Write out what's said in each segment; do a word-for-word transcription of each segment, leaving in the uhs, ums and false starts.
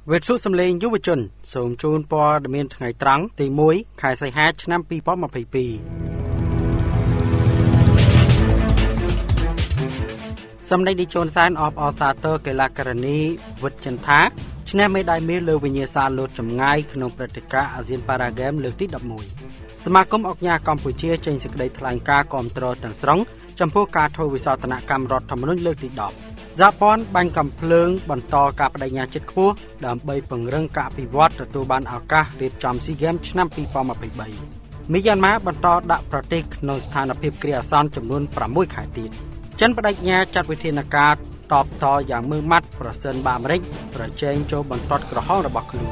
វេទសុសំលេងយុវជនសូមជូនព័ត៌មានថ្ងៃត្រង់ទីមួយខែសីហាឆ្នាំពីរពាន់ម្ភៃពីរសម្ដេចនាយកហ៊ុនសែនអបអរសាទរកីឡាករនីវិទ្យាថាឈ្នះមេដាយមាសលើវិញ្ញាសាលោតចម្ងាយក្នុងព្រឹត្តិការណ៍អាស៊ានប៉ារ៉ាហ្គេមលើកទីដប់មួយសមាគមអុកញ៉ាកម្ពុជាចេញសេចក្តីថ្លែងការណ៍គាំទ្រទាំងស្រុងចំពោះការធ្វើវិសោធនកម្មរដ្ឋធម្មនុញ្ញលើកទីដប់សហព័ន្ធបាញ់កាំភ្លើងបន្តការបដិញ្ញាចិត្តខ្ពស់ដើម្បីពង្រឹងការអភិវឌ្ឍទទួលបានឱកាសរៀបចំស៊ីហ្គេមឆ្នាំពីរពាន់ម្ភៃបីមីយ៉ាន់ម៉ាបន្តដាក់ប្រទេសក្នុងស្ថានភាពគ្រាអាសន្នចំនួនប្រាំមួយខែទៀតចិនបដិញ្ញាចាត់វិធានការតបតយ៉ាងម៉ឺងម៉ាត់ប្រសិនបើអាមេរិកប្រជែងចូលបន្ទាត់ក្រហមរបស់ខ្លួន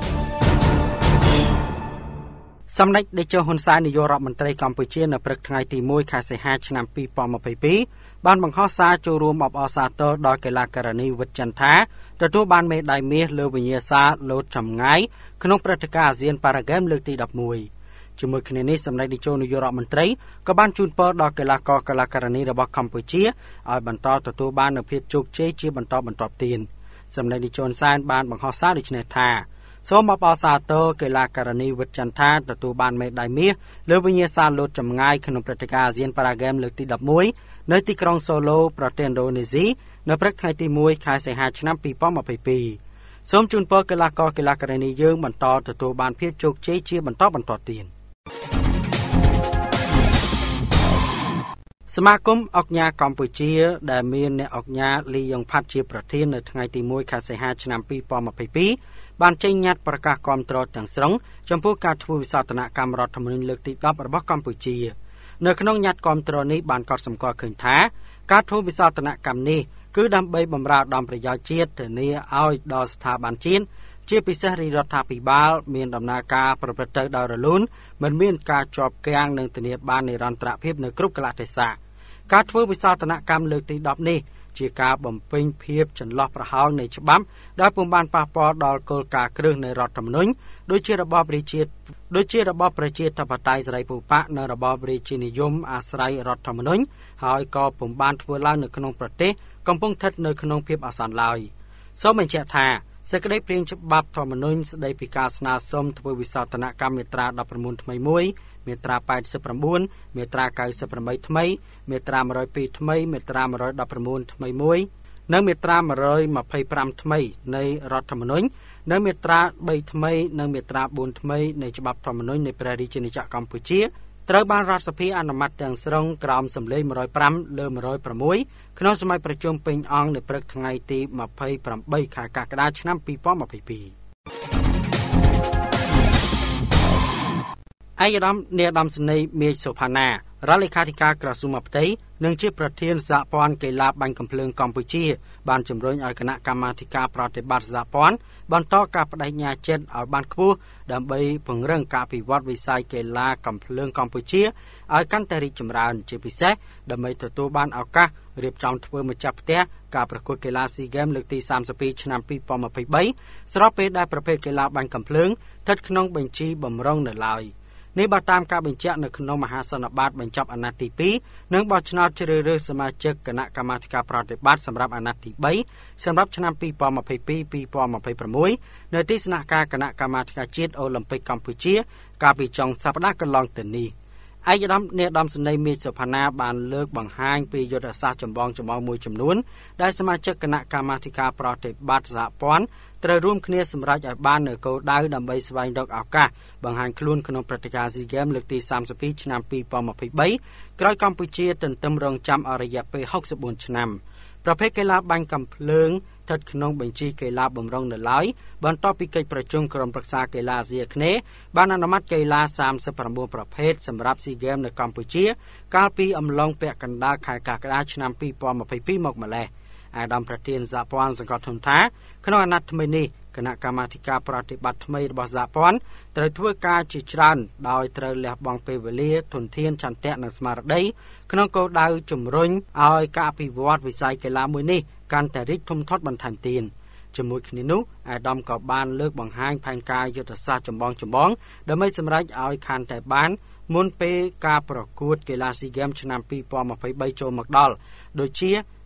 សម្ដេចនាយកហ៊ុនសែននាយករដ្ឋមន្ត្រីកម្ពុជានៅព្រឹកថ្ងៃទីមួយខែសីហាឆ្នាំពីរពាន់ម្ភៃពីរបានបង្ហោះសារចូលរួមអបអរសាទរដល់កីឡាករនីវិទ្យាថាទទួលបានមេដាយមាសលើវិញ្ញាសាលោតចម្ងាយក្នុងព្រឹត្តិការណ៍អាស៊ានប៉ារ៉ាហ្គេមលើកទីដប់មួយជាមួយគ្នានេះសម្ដេចនាយកនាយករដ្ឋមន្ត្រីក៏បានជូនពរដល់កីឡាករកីឡាករនីរបស់កម្ពុជាឲ្យបន្តទទួលបាននូវភាពជោគជ័យជាបន្តបន្ទាប់ទៀតសម្ដេចនាយកហ៊ុនសែនបានបង្ហោះសារដូចនេះថាសូមអបអរសាទរកីឡាករនីវិទ្យាថាទទួលបានមេដាយមាសលើវិញ្ញាសាលោតចម្ងាយក្នុងព្រឹត្តិការណ៍អាស៊ានប៉ារ៉ាហ្គេមលើកទីដប់មួយនៅទីក្រុងសូឡូប្រទេសឥណ្ឌូនេស៊ីនៅព្រឹកថ្ងៃទីមួយខែសីហាឆ្នាំពីរពាន់ម្ភៃពីរសូមជូនពរកីឡាករកីឡាករនីយើងបន្តទទួលបានភាពជោគជ័យជាបន្តបន្ទាប់ទៀតសមាគមអុកញ៉ាកម្ពុជាដែលមានអ្នកអុកញ៉ាលីយ៉ុងផាត់ជាប្រធាននៅថ្ងៃទីមួយខែសីហាឆ្នាំពីរពាន់ម្ភៃពីរបានចេញញត្តិប្រកាសគាំទ្រទាំងស្រុងចំពោះការធ្វើវិសោធនកម្មរដ្ឋធម្មនុញ្ញលើកទីដប់របស់កម្ពុជានៅក្នុងញត្តិគាំទ្រនេះបានកត់សម្គាល់ឃើញថាការធ្វើវិសោធនកម្មនេះគឺដើម្បីបម្រើដល់ប្រយោជន៍ជាតិធានាឲ្យដល់ស្ថាប័នជាតិជាពិសេសរាជរដ្ឋាភិបាលមានដំណើរការប្រព្រឹត្តទៅដោយរលូនមិនមានការជាប់គាំងនិងធានាបាននិរន្តរភាពនៅគ្រប់កលៈទេសៈការធ្វើវិសោធនកម្មលើកទីដប់នេះជាការបំពេញភាពចន្លោះប្រហោងនៃច្បាប់ដែលពុំបានប៉ះពាល់ដល់គោលការណ៍គ្រឹះនៃរដ្ឋធម្មនុញ្ញដូចជារបបរាជាដូចជារបបប្រជាធិបតេយ្យសេរីពូប៉ានិងរបបរាជានិយមអាស្រ័យរដ្ឋធម្មនុញ្ញហើយក៏ពុំបានធ្វើឡើងនៅក្នុងប្រទេសកំពុងស្ថិតនៅក្នុងភាពអាសន្នឡើយសូមបញ្ជាក់ថាសេចក្តីព្រាងច្បាប់ធម្មនុញ្ញស្តីពីការស្នើសុំធ្វើវិសោធនកម្មមាត្រាដប់ប្រាំថ្មីមួយមាត្រាប៉ែតសិបប្រាំបួនមាត្រាកៅសិបប្រាំបីថ្មីមាត្រាមួយរយពីរថ្មីមាត្រាមួយរយដប់ប្រាំបួនថ្មីមួយនិងមាត្រាមួយរយម្ភៃប្រាំថ្មីនៃរដ្ឋធម្មនុញ្ញនិងមាត្រាបីថ្មីនិងមាត្រាបួនថ្មីនៃច្បាប់ធម្មនុញ្ញនៃព្រះរាជាណាចក្រកម្ពុជាត្រូវបានរដ្ឋសភាអនុម័តទាំងស្រុងក្រោមសម្លេងមួយរយប្រាំលើមួយរយប្រាំមួយក្នុងសម័យប្រជុំពេញអង្គនៅព្រឹកថ្ងៃទីម្ភៃប្រាំបីខែកក្កដាឆ្នាំពីរពាន់ម្ភៃពីរឯកឧត្តមនាយឧត្តមសេនីយ៍មាសសុផាណារដ្ឋលេខាធិការក្រសួងមហាផ្ទៃនិងជាប្រធានសហព័ន្ធកីឡាបាញ់កាំភ្លើងកម្ពុជាបានជំរុញឲ្យគណៈកម្មាធិការប្រតិបត្តិសហព័ន្ធបន្តការបដិញ្ញាចិត្តឲ្យបានខ្ពស់ដើម្បីពង្រឹងការអភិវឌ្ឍវិស័យកីឡាកាំភ្លើងកម្ពុជាឲ្យកាន់តែរីកចម្រើនជាពិសេសដើម្បីទទួលបានឱកាសរៀបចំធ្វើម្ចាស់ផ្ទះការប្រកួតកីឡាស៊ីហ្គេមលើកទីសាមសិបពីរឆ្នាំពីរពាន់ម្ភៃបីស្របពេលដែលប្រភេទកីឡាបាញ់កាំភ្លើងស្ថិតក្នុងបញ្ជីបម្រុងនៅឡើយនេះបើតាមការបញ្ជាក់នៅក្នុងមហាសន្និបាតបញ្ចប់អាណត្តិទីពីរនិងបោះឆ្នោតជ្រើសរើសសមាជិកគណៈកម្មាធិការប្រតិបត្តិសម្រាប់អាណត្តិទីបីសម្រាប់ឆ្នាំពីរពាន់ម្ភៃពីរ ពីរពាន់ម្ភៃប្រាំមួយនៅទីស្នាក់ការគណៈកម្មាធិការជាតិអូឡ িম্প ិកកម្ពុជាកាលពីចុងសប្តាហ៍កន្លងទៅនេះឯកឧត្តមនាយឧត្តមសេនីយ៍មាសសុផាណាបានលើកបង្ហាញពីយុទ្ធសាស្ត្រចម្បងចម្បងមួយចំនួនដែលសមាជិកគណៈកម្មាធិការប្រតិបត្តិសហព័ន្ធត្រូវរួមគ្នាសម្រេចឲ្យបាននូវគោលដៅដើម្បីស្វែងរកឱកាសបង្ហាញខ្លួនក្នុងព្រឹត្តិការណ៍ស៊ីហ្គេមលើកទីសាមសិបពីរឆ្នាំពីរពាន់ម្ភៃបីក្រោយកម្ពុជាទន្ទឹមរង់ចាំអស់រយៈពេលហុកសិបបួនឆ្នាំប្រភេទកីឡាបាញ់កាំភ្លើងស្ថិតក្នុងបញ្ជីកីឡាបម្រុងនៅឡើយបន្ទាប់ពីកិច្ចប្រជុំក្រុមប្រឹក្សាកីឡាអាស៊ីអាគ្នេយ៍បានអនុម័តកីឡាសាមសិបប្រាំបួនប្រភេទសម្រាប់ស៊ីហ្គេមនៅកម្ពុជាកាលពីអំឡុងពាក់កណ្ដាលខែកក្កដាឆ្នាំពីរពាន់ម្ភៃពីរមកម្លេះអាដាមប្រធានសហព័ន្ធសង្កត់ធ្ងន់ថាក្នុងអាណត្តិថ្មីនេះគណៈកម្មាធិការប្រតិបត្តិថ្មីរបស់សហព័ន្ធត្រូវធ្វើការជាច្រើនដោយត្រូវលះបង់ពេលវេលាធនធានចន្ទៈនិងស្មារតីក្នុងគោលដៅជំរុញឲ្យការអភិវឌ្ឍវិស័យកីឡាមួយនេះកាន់តែរីកធំធាត់បន្ថែមទៀតជាមួយគ្នានោះអាដាមក៏បានលើកបង្ហាញផែនការយុទ្ធសាស្ត្រចម្បងចម្បងដើម្បីសម្រេចឲ្យកាន់តែបានមុនពេលការប្រកួតកីឡាស៊ីហ្គេមឆ្នាំពីរពាន់ម្ភៃបីចូលមកដល់ដូចជា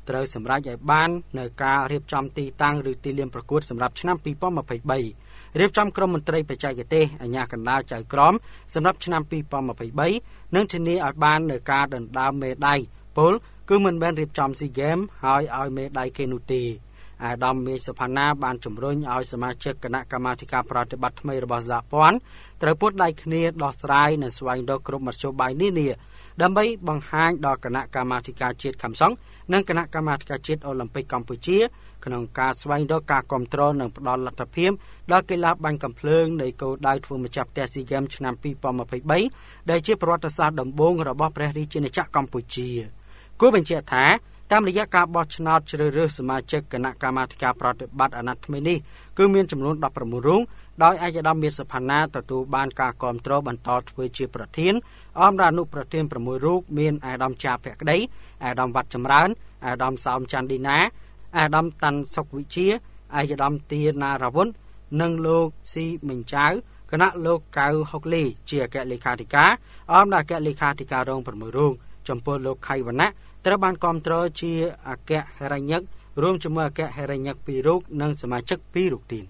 ត្រូវសម្រេចឲ្យបាននៅការរៀបចំទីតាំងឬទីលានប្រកួតសម្រាប់ឆ្នាំពីរពាន់ម្ភៃបីរៀបចំក្រុមមន្ត្រីបច្ចេកទេសអាជ្ញាកណ្ដាលចៅក្រមសម្រាប់ឆ្នាំពីរពាន់ម្ភៃបីនិងធានាឲ្យបាននៅការដណ្ដើមមេដាយពលគឺមិនមែនរៀបចំស៊ីហ្គេមហើយឲ្យមេដាយគេនោះទេអាដាមមេសុផាណាបានជំរុញឲ្យសមាជិកគណៈកម្មាធិការប្រតិបត្តិថ្មីរបស់សហព័ន្ធត្រូវពុតដៃគ្នាដោះស្រាយនិងស្វែងរកគ្រប់មធ្យោបាយនានាដើម្បីបង្ហាញដល់គណៈកម្មាធិការជាតិខំសង្ឃនិងគណៈកម្មាធិការជាតិអូឡ িম্প ិកកម្ពុជាក្នុងការស្វែងរកការគ្រប់គ្រងនិងផ្ដល់លទ្ធភាពដល់កីឡាបាញ់កាំភ្លើងនៃគោលដៅធ្វើម្ចាស់ផ្ទះស៊ីហ្គេមឆ្នាំពីរពាន់ម្ភៃបីដែលជាប្រវត្តិសាស្ត្រដំបូងរបស់ព្រះរាជាណាចក្រកម្ពុជាគួរបញ្ជាក់ថាតាមរយៈការបោះឆ្នោតជ្រើសរើសសមាជិកគណៈកម្មាធិការប្រតិបត្តិអាណត្តិថ្មីនេះគឺមានចំនួនដប់ប្រាំបួនរូបដោយឯកឧត្តមមាសសុផាណាទទួលបានការគាំទ្របន្តធ្វើជាប្រធានអមរានុប្រធានប្រាំមួយរូបមានឯកឧត្តមជាភក្តីឯកឧត្តមវត្តចម្រើនឯកឧត្តមសោមច័ន្ទឌីណាឯកឧត្តមតាន់សុកវិជាឯកឧត្តមទាណារាវុននិងលោកស៊ីមិញចៅគណៈលោកកៅហុកលីជាអគ្គលេខាធិការអមអគ្គលេខាធិការរងប្រាំមួយរូបចំពោះលោកខៃវណ្ណៈត្រូវបានគាំទ្រជាអគ្គហិរញ្ញិករួមជាមួយអគ្គហិរញ្ញិកពីររូបនិងសមាជិកពីររូបទៀត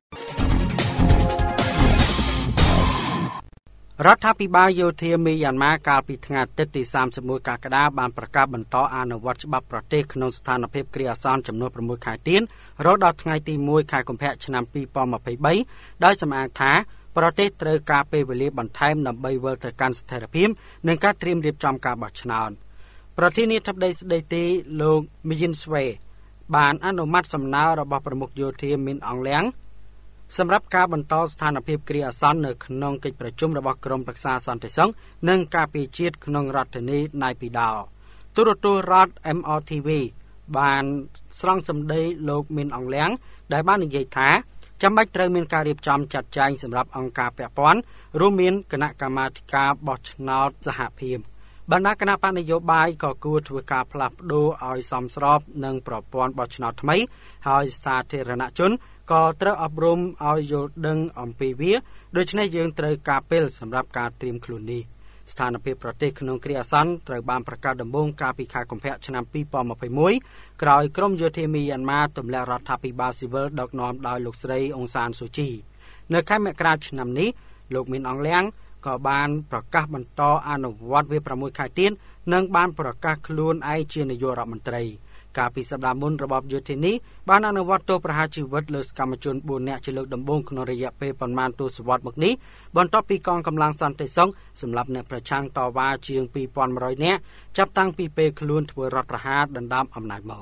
រដ្ឋាភិបាលយោធាមីយ៉ាន់ម៉ាកាលពីថ្ងៃអាទិត្យទីសាមសិបមួយកក្កដាបានប្រកាសបន្តអនុវត្តច្បាប់ប្រទេសក្នុងស្ថានភាពគ្រាអាសន្នចំនួនប្រាំមួយខែទៀតរហូតដល់ថ្ងៃទីមួយខែកុម្ភៈឆ្នាំពីរពាន់ម្ភៃបីដោយសំអាងថាប្រទេសត្រូវការពេលវេលាបន្ថែមដើម្បីវិលទៅកាន់ស្ថិរភាពនិងការត្រៀមរៀបចំការបោះឆ្នោតប្រធានាធិបតីស្ដីទីលោកមីយិនស្វេបានអនុម័តសំណើរបស់ប្រមុខយោធាមីនអងលៀងសម្រាប់ការបន្តស្ថានភាពគ្រាអាសន្ននៅក្នុងកិច្ចប្រជុំរបស់ក្រុមប្រឹក្សាសន្តិសុខនិងការពារជាតិក្នុងរដ្ឋធានីណៃពីដោទូរទស្សន៍រដ្ឋ เอ็ม อาร์ ที វី បានស្រង់សម្ដីលោកមីនអងលៀងដែលបាននិយាយថាចាំបាច់ត្រូវមានការរៀបចំចាត់ចែងសម្រាប់អង្គការពាក់ព័ន្ធរួមមានគណៈកម្មាធិការបោះឆ្នោតសហភាពបណ្ដាគណៈបកនយោបាយក៏គួរធ្វើការផ្លាស់ប្ដូរឲ្យសមស្របនឹងប្រព័ន្ធបោះឆ្នោតថ្មីហើយសាធារណជនក៏ត្រូវអប់រំឲ្យយល់ដឹងអំពីវាដូច្នេះយើងត្រូវការពេលសម្រាប់ការត្រៀមខ្លួននេះស្ថានភាពប្រទេសក្នុងគ្រាអាសន្នត្រូវបានប្រកាសដំបូងកាលពីខែកុម្ភៈឆ្នាំពីរពាន់ម្ភៃមួយក្រោយក្រុមយោធាមីយ៉ាន់ម៉ាទម្លាក់រដ្ឋាភិបាលស៊ីវិលដឹកនាំដោយលោកស្រីអ៊ុងសានស៊ូជីនៅខែមករាឆ្នាំនេះលោកមីនអងលៀងក៏បានប្រកាសបន្តអនុវត្តវាប្រាំមួយខែទៀតនិងបានប្រកាសខ្លួនឯងជានាយករដ្ឋមន្ត្រីកាលពីសប្តាហ៍មុនរបបយោធានេះបានអនុវត្តទោសប្រហារជីវិតលើសកម្មជនបួននាក់ជាលើកដំបូងក្នុងរយៈពេលប្រមាណទសវត្សរ៍មកនេះបន្ទាប់ពីកងកម្លាំងសន្តិសុខសម្រាប់អ្នកប្រឆាំងតវ៉ាជាងពីរពាន់មួយរយនាក់ចាប់តាំងពីពេលខ្លួនធ្វើរដ្ឋប្រហារដណ្ដើមអំណាចមក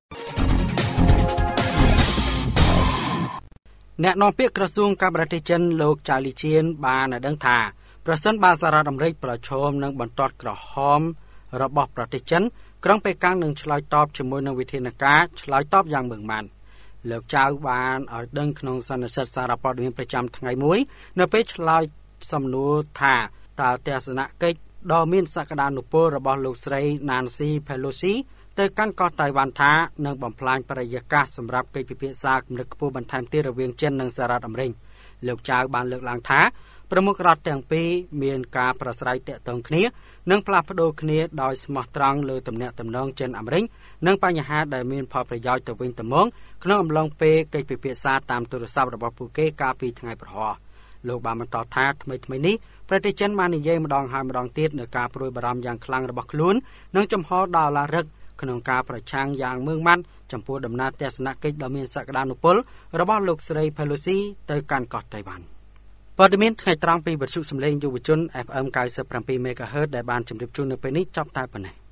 អ្នកនាំពាក្យក្រសួងការបរទេសចិនលោកចៅលីជៀនបានឲ្យដឹងថាប្រសិនបើសហរដ្ឋអាមេរិកប្រឈមនឹងបន្ទាត់ក្រហមរបស់ប្រទេសចិនក្រុងប៉េកាំងនឹងឆ្លើយតបជាមួយនឹងវិធានការឆ្លើយតបយ៉ាងម៉ឺងម៉ាត់លោកចៅបានឲ្យដឹងក្នុងសន្និសីទសារព័ត៌មានប្រចាំថ្ងៃមួយនៅពេលឆ្លើយសំណួរថាតើទស្សនកិច្ចដ៏មានសក្តានុពលរបស់លោកស្រី Nancy Pelosi ទៅកាន់កោះតៃវ៉ាន់ថានឹងបំផ្លាញបរិយាកាសសម្រាប់កិច្ចពិភាក្សាកម្រិតខ្ពស់បន្ថែមទៀតរវាងចិននិងសហរដ្ឋអាមេរិកលោកចៅបានលើកឡើងថាប្រមុខរដ្ឋទាំងពីរមានការប្រស្រ័យទាក់ទងគ្នានិងផ្លាស់ប្ដូរគ្នាដោយស្មោះត្រង់លើទំនាក់ទំនងចិនអាមេរិកនិងបញ្ហាដែលមានផលប្រយោជន៍ទៅវិញទៅមកក្នុងអំឡុងពេលកិច្ចពិភាក្សាតាមទូរស័ព្ទរបស់ពួកគេកាលពីថ្ងៃប្រហោះលោកបានបន្តថាថ្មីថ្មីនេះប្រទេសចិនបាននិយាយម្ដងហើយម្ដងទៀតនៅការព្រួយបារម្ភយ៉ាងខ្លាំងរបស់ខ្លួននិងចំហដុល្លាររឹកក្នុងការប្រឆាំងយ៉ាងម៉ឺងម៉ាត់ចំពោះដំណើរទស្សនកិច្ចដ៏មានសក្តានុពលរបស់លោកស្រី Pelosi ទៅកាន់កោះតៃវ៉ាន់ព័ត៌មានថ្ងៃត្រង់ពីវិទ្យុសំឡេងយុវជន เอฟ เอ็ม เก้าสิบเจ็ด เมกะเฮิรตซ์ដែលបានជម្រាបជូននៅពេលនេះចប់តែប៉ុណ្ណេះ